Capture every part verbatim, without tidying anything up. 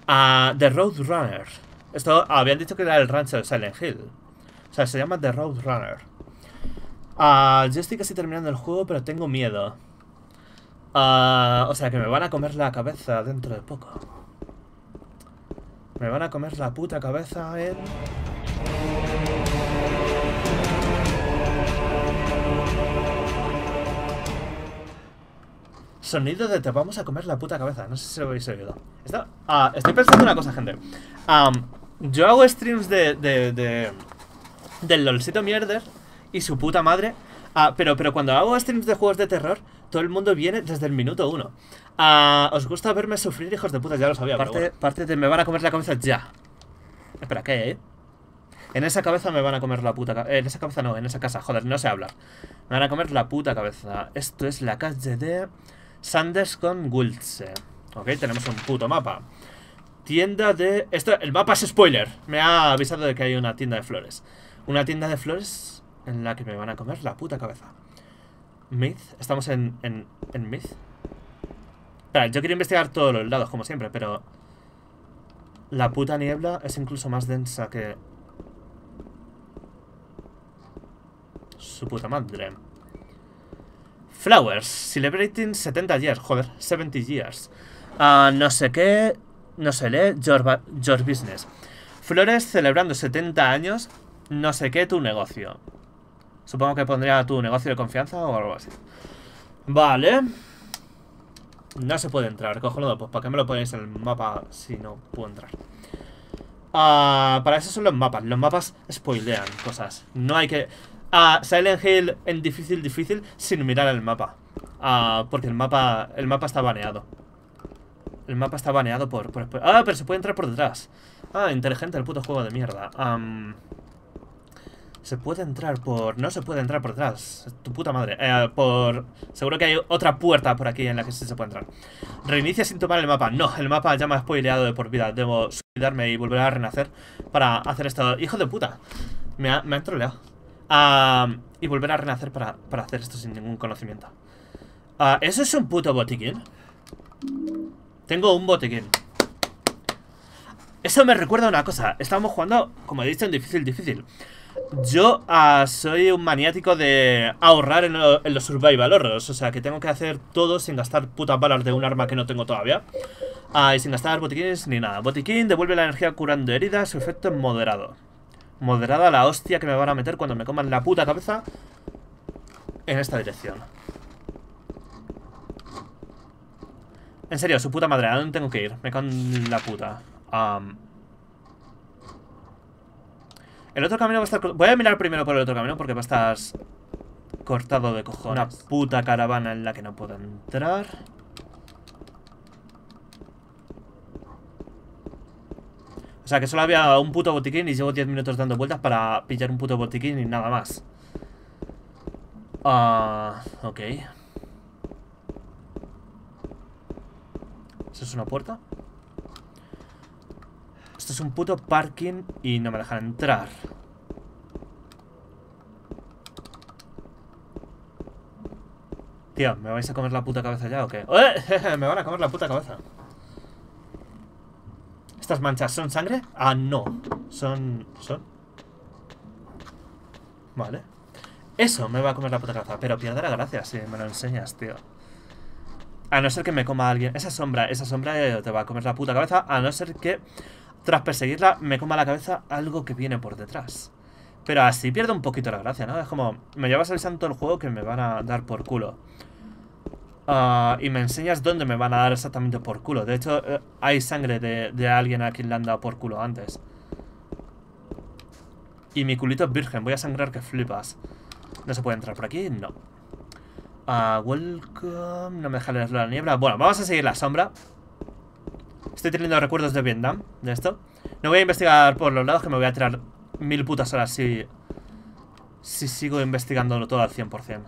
Uh, The Roadrunner. Esto habían dicho que era el rancho de Silent Hill. O sea, se llama The Roadrunner. Uh, yo estoy casi terminando el juego, pero tengo miedo. Uh, o sea, que me van a comer la cabeza dentro de poco. Me van a comer la puta cabeza en... Sonido de te vamos a comer la puta cabeza. No sé si lo habéis oído. Está, uh, estoy pensando una cosa, gente. Um, yo hago streams de... de, de del LOLcito Mierder y su puta madre. Uh, pero, pero cuando hago streams de juegos de terror, todo el mundo viene desde el minuto uno. Uh, ¿Os gusta verme sufrir, hijos de puta? Ya lo sabía. Parte, bueno. parte de me van a comer la cabeza ya. Espera, ¿qué, eh? En esa cabeza me van a comer la puta cabeza. En esa cabeza no, en esa casa. Joder, no sé hablar. Me van a comer la puta cabeza. Esto es la calle de Sanders con Wiltse. Ok, tenemos un puto mapa. Tienda de... Esto, el mapa es spoiler. Me ha avisado de que hay una tienda de flores. Una tienda de flores en la que me van a comer la puta cabeza. Myth. Estamos en, en, en Myth. Espera, yo quiero investigar todos los lados, como siempre, pero... La puta niebla es incluso más densa que... Su puta madre. Flowers. Celebrating setenta years. Joder, setenta years. Uh, no sé qué... No se lee. Your, your business. Flores celebrando setenta años. No sé qué tu negocio. Supongo que pondría tu negocio de confianza o algo así. Vale. No se puede entrar, cojonudo. Pues ¿para qué me lo ponéis en el mapa si no puedo entrar? Uh, para eso son los mapas. Los mapas spoilean cosas. No hay que... Uh, Silent Hill en difícil, difícil sin mirar el mapa. Uh, porque el mapa el mapa está baneado. El mapa está baneado por, por... Ah, pero se puede entrar por detrás. Ah, inteligente el puto juego de mierda. Um, se puede entrar por... No se puede entrar por detrás. Tu puta madre. Eh, por... Seguro que hay otra puerta por aquí en la que sí se puede entrar. Reinicia sin tomar el mapa. No, el mapa ya me ha spoileado de por vida. Debo suicidarme y volver a renacer para hacer esto. Hijo de puta. Me, ha, me han troleado. Uh, y volver a renacer para, para hacer esto sin ningún conocimiento. uh, ¿Eso es un puto botiquín? Tengo un botiquín. Eso me recuerda a una cosa. Estamos jugando, como he dicho, en difícil, difícil. Yo uh, soy un maniático de ahorrar en, lo, en los survival horrors. O sea, que tengo que hacer todo sin gastar putas balas de un arma que no tengo todavía. uh, Y sin gastar botiquines ni nada. Botiquín devuelve la energía curando heridas. Su efecto es moderado. Moderada la hostia que me van a meter cuando me coman la puta cabeza en esta dirección. En serio, su puta madre, ¿a dónde tengo que ir? Me cago en la puta. um, El otro camino va a estar... Voy a mirar primero por el otro camino porque va a estar cortado de cojones. Una puta caravana en la que no puedo entrar. O sea, que solo había un puto botiquín y llevo diez minutos dando vueltas para pillar un puto botiquín y nada más. Ah, uh, ok. ¿Eso es una puerta? Esto es un puto parking y no me dejan entrar. Tío, ¿me vais a comer la puta cabeza ya o qué? ¡Eh! Me van a comer la puta cabeza. ¿Estas manchas son sangre? Ah, no. Son... ¿Son? Vale. Eso me va a comer la puta cabeza. Pero pierde la gracia si me lo enseñas, tío. A no ser que me coma alguien. Esa sombra, esa sombra te va a comer la puta cabeza. A no ser que, tras perseguirla, me coma la cabeza algo que viene por detrás. Pero así pierdo un poquito la gracia, ¿no? Es como, me llevas avisando todo el juego que me van a dar por culo. Uh, y me enseñas dónde me van a dar exactamente por culo. De hecho, uh, hay sangre de, de alguien a quien le han dado por culo antes. Y mi culito es virgen. Voy a sangrar que flipas. ¿No se puede entrar por aquí? No. Uh, welcome. No me deja leer la niebla. Bueno, vamos a seguir la sombra. Estoy teniendo recuerdos de Vietnam, de esto. No voy a investigar por los lados, que me voy a tirar mil putas horas si, si sigo investigándolo todo al cien por cien.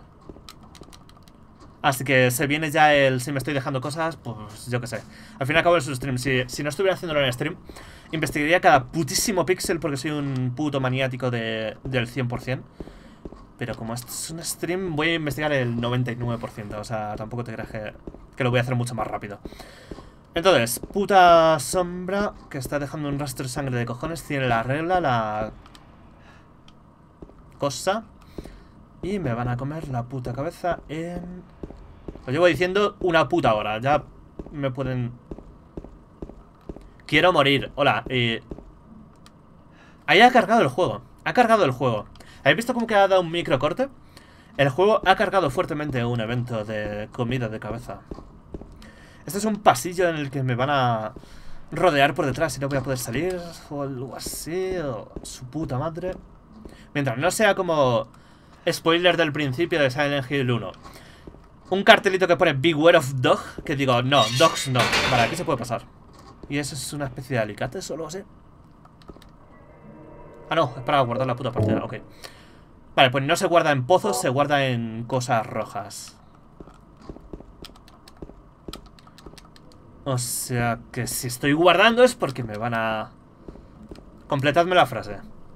Así que se viene ya el... Si me estoy dejando cosas, pues yo qué sé. Al fin y al cabo es un stream. Si, si no estuviera haciéndolo en stream, investigaría cada putísimo píxel porque soy un puto maniático de, del cien por cien. Pero como esto es un stream, voy a investigar el noventa y nueve por ciento. O sea, tampoco te creas que, que lo voy a hacer mucho más rápido. Entonces, puta sombra que está dejando un rastro de sangre de cojones. Tiene la regla, la cosa. Y me van a comer la puta cabeza en... Lo llevo diciendo una puta hora. Ya me pueden... Quiero morir. Hola. Eh... Ahí ha cargado el juego. Ha cargado el juego. ¿Habéis visto cómo que ha dado un micro corte? El juego ha cargado fuertemente un evento de comida de cabeza. Este es un pasillo en el que me van a rodear por detrás y no voy a poder salir. O algo así. O su puta madre. Mientras no sea como... Spoiler del principio de Silent Hill uno. Un cartelito que pone Beware of Dog. Que digo, no, dogs no. Vale, aquí se puede pasar. ¿Y eso es una especie de alicate o algo así? Ah, no, es para guardar la puta partida, ok. Vale, pues no se guarda en pozos, se guarda en cosas rojas. O sea que si estoy guardando es porque me van a... Completadme la frase.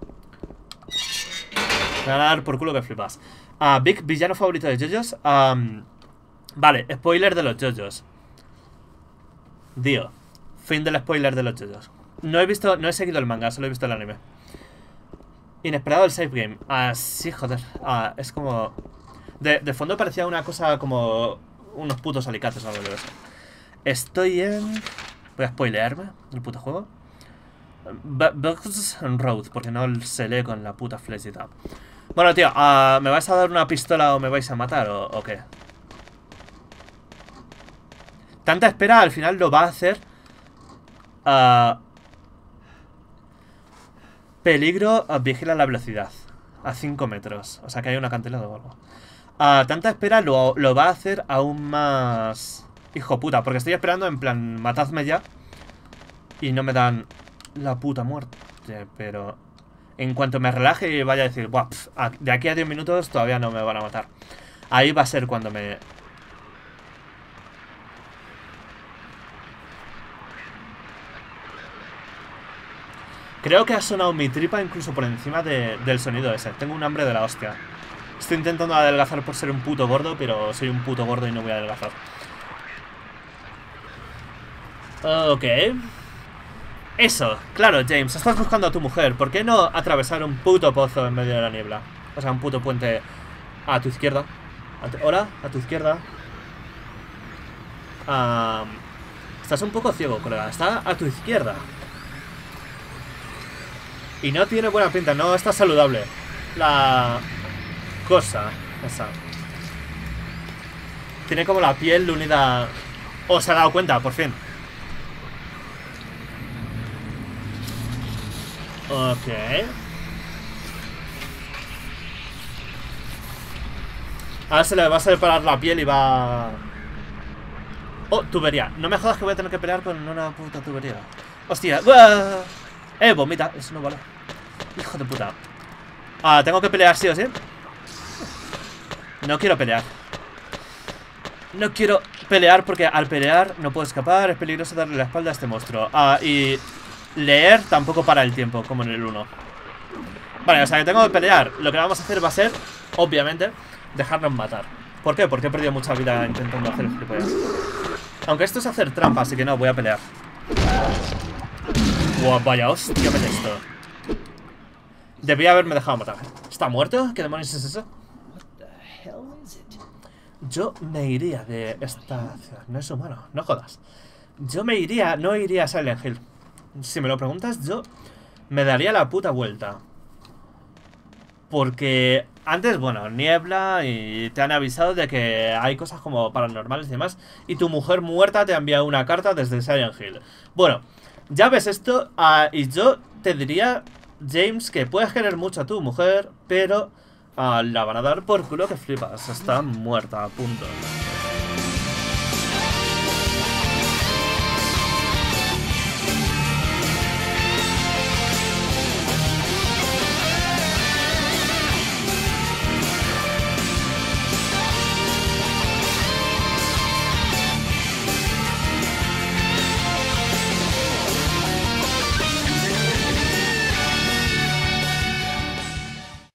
Me van a dar por culo que flipas. uh, Big, villano favorito de JoJo's. um, Vale, spoiler de los JoJo's. Dio. Fin del spoiler de los JoJo's. No he visto, no he seguido el manga, solo he visto el anime. Inesperado el save game. Ah, sí, joder. Ah, es como... De, de fondo parecía una cosa como... Unos putos alicates o algo de eso. Estoy en... Voy a spoilearme el puto juego. Bugs Road, porque no se lee con la puta flechita. Bueno, tío, uh, ¿me vais a dar una pistola o me vais a matar o, o qué? Tanta espera al final lo va a hacer... Uh, peligro, uh, vigila la velocidad. A cinco metros. O sea que hay un acantilado o algo. Uh, tanta espera lo, lo va a hacer aún más... Hijo puta, porque estoy esperando en plan, matadme ya. Y no me dan la puta muerte. Pero en cuanto me relaje y vaya a decir, buah, pf, de aquí a diez minutos todavía no me van a matar. Ahí va a ser cuando me... Creo que ha sonado mi tripa incluso por encima de, del sonido ese. Tengo un hambre de la hostia. Estoy intentando adelgazar por ser un puto gordo, pero soy un puto gordo y no voy a adelgazar. Ok. Eso, claro, James, estás buscando a tu mujer. ¿Por qué no atravesar un puto pozo en medio de la niebla? O sea, un puto puente a tu izquierda. A tu, hola, a tu izquierda. Um, estás un poco ciego, colega. Está a tu izquierda. Y no tiene buena pinta, no está saludable. La cosa esa. Tiene como la piel unida. Oh, se ha dado cuenta, por fin. Ok. Ahora se le va a separar la piel y va... Oh, tubería. No me jodas que voy a tener que pelear con una puta tubería. Hostia. ¡Uah! Eh, vomita. Eso no vale. Hijo de puta. Ah, tengo que pelear sí o sí. No quiero pelear. No quiero pelear porque al pelear no puedo escapar. Es peligroso darle la espalda a este monstruo. Ah, y... leer tampoco para el tiempo, como en el uno. Vale, o sea que tengo que pelear. Lo que vamos a hacer va a ser, obviamente, dejarnos matar. ¿Por qué? Porque he perdido mucha vida intentando hacer gilipollas. Aunque esto es hacer trampa, así que no, voy a pelear. Wow, vaya hostia, me esto. Debía haberme dejado matar. ¿Está muerto? ¿Qué demonios es eso? Yo me iría de esta ciudad. No es humano, no jodas. Yo me iría, no iría a Silent Hill. Si me lo preguntas, yo me daría la puta vuelta. Porque antes, bueno, niebla y te han avisado de que hay cosas como paranormales y demás. Y tu mujer muerta te ha enviado una carta desde Silent Hill. Bueno, ya ves esto, uh, y yo te diría, James, que puedes querer mucho a tu mujer, pero uh, la van a dar por culo que flipas. Está muerta, a punto.